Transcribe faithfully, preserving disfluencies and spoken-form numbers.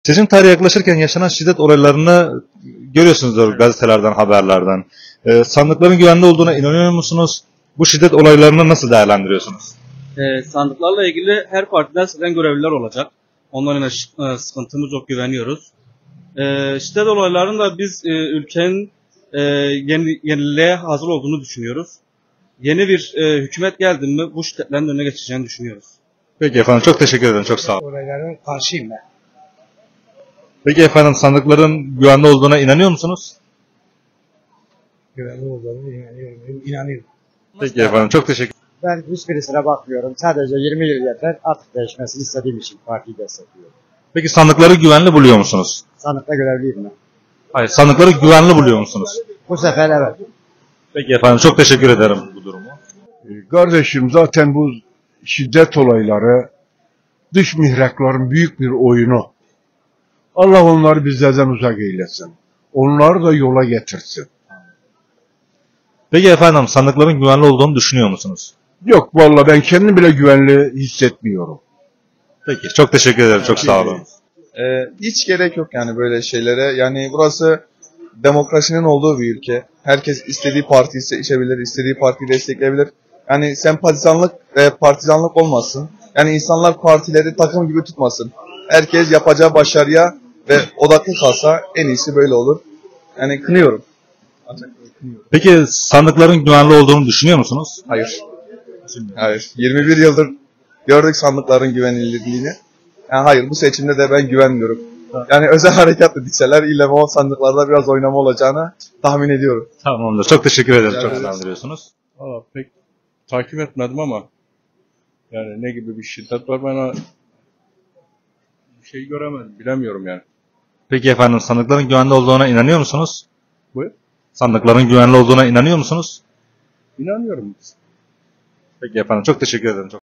Seçim tarihi yaklaşırken yaşanan şiddet olaylarını görüyorsunuzdur gazetelerden, haberlerden. Ee, sandıkların güvenli olduğuna inanıyor musunuz? Bu şiddet olaylarını nasıl değerlendiriyorsunuz? E, sandıklarla ilgili her partiden seçilen görevliler olacak. Onların e, sıkıntımız yok, güveniyoruz. E, şiddet olaylarının da biz e, ülkenin e, yeni, yeniliğe hazır olduğunu düşünüyoruz. Yeni bir e, hükümet geldi mi bu şiddetlerin önüne geçeceğini düşünüyoruz. Peki efendim, çok teşekkür ederim. Çok sağ olun. Olaylara karşıyım ben. Peki efendim, sandıkların güvenli olduğuna inanıyor musunuz? Güvenli olduğunu inanıyorum. inanıyorum. Peki efendim, çok teşekkür Ben hiçbirisine bakmıyorum. Sadece yirmi yıl yeter. Artık değişmesini istediğim için partiyi destekliyorum. Peki sandıkları güvenli buluyor musunuz? Sandıkta görevliyim ben. Hayır, sandıkları güvenli buluyor musunuz? Bu sefer evet. Peki efendim, çok teşekkür ederim bu durumu. Kardeşim, zaten bu şiddet olayları dış mihrakların büyük bir oyunu. Allah onları bizlerden uzak eylesin. Onları da yola getirsin. Peki efendim, sandıkların güvenli olduğunu düşünüyor musunuz? Yok vallahi, ben kendimi bile güvenli hissetmiyorum. Peki, çok teşekkür ederim. Çok sağ olun. Ee, hiç gerek yok yani böyle şeylere. Yani burası demokrasinin olduğu bir ülke. Herkes istediği partiyi seçebilir, istediği partiyi destekleyebilir. Yani sempatizanlık ve partizanlık olmasın. Yani insanlar partileri takım gibi tutmasın. Herkes yapacağı başarıya ve odaklı kalsa en iyisi böyle olur. Yani kınıyorum. Peki sandıkların güvenli olduğunu düşünüyor musunuz? Hayır. Hayır. yirmi bir yıldır gördük sandıkların güvenilirliğini. Yani hayır, bu seçimde de ben güvenmiyorum. Yani özel harekatla dikseler ille o sandıklarda biraz oynama olacağını tahmin ediyorum. Tamamdır. Çok teşekkür ederim. Rica Çok ederiz. selamlıyorsunuz. Valla pek takip etmedim ama yani ne gibi bir şiddet var, bana bir şey göremedim, bilemiyorum yani. Peki efendim, sandıkların güvenli olduğuna inanıyor musunuz? Buyur. Sandıkların güvenli olduğuna inanıyor musunuz? İnanıyorum. Peki efendim, çok teşekkür ederim. Çok